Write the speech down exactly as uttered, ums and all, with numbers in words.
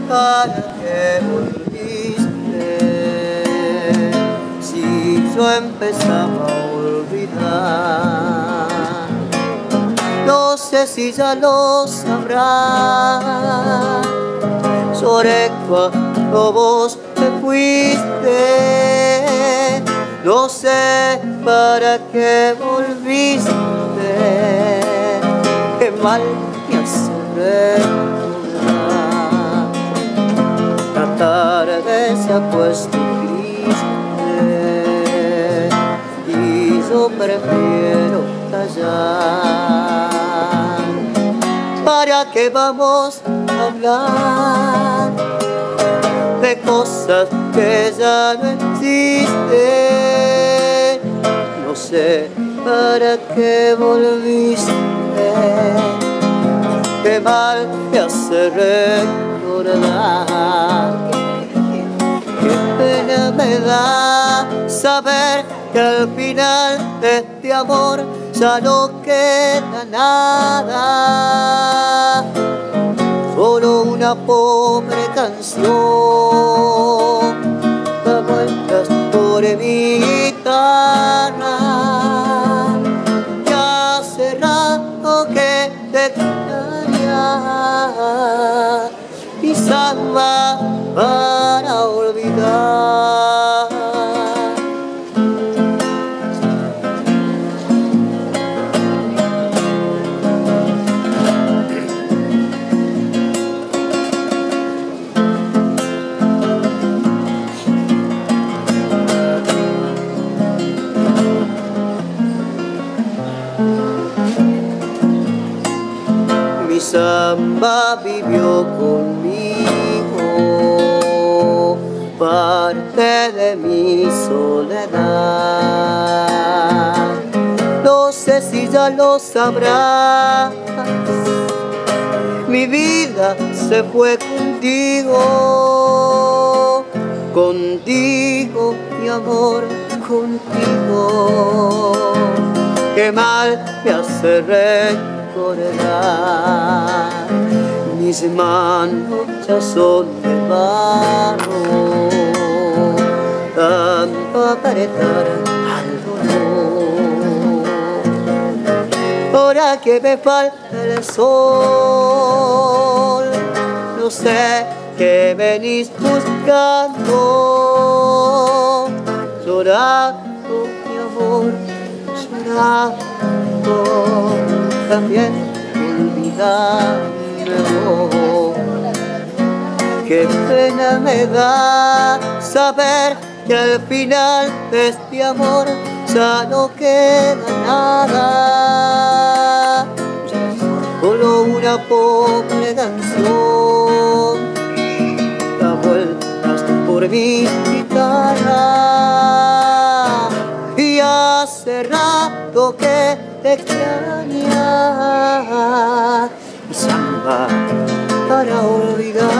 para que volviste. Si yo empezaba a olvidar, no sé si ya lo sabrás. Lloré cuando vos te fuiste, no sé para qué volviste. Qué mal me hace recordar. La tarde se ha puesto triste y yo prefiero callar. ¿Para qué vamos a hablar de cosas que ya no existen? No sé para qué volviste. Qué mal te hace recordar. Qué pena me da saber que al final de este amor ya no queda nada. Solo una pobre canción da vueltas por mi guitarra. Ya hace rato que te extraña y samba para olvidar. Mi samba vivió conmigo parte de mi soledad. No sé si ya lo sabrás. Mi vida se fue contigo, contigo, mi amor, contigo. Qué mal me hace recordar. Mis manos ya son de barro, tanto apretar al dolor. Ahora que me falta el sol, no sé qué venís buscando. Llorando, mi amor, llorando, también olvidando. Qué pena me da saber que al final de este amor ya no queda nada. Solo una pobre canción da vueltas por mi guitarra. Y hace rato que te extraña y samba para olvidar.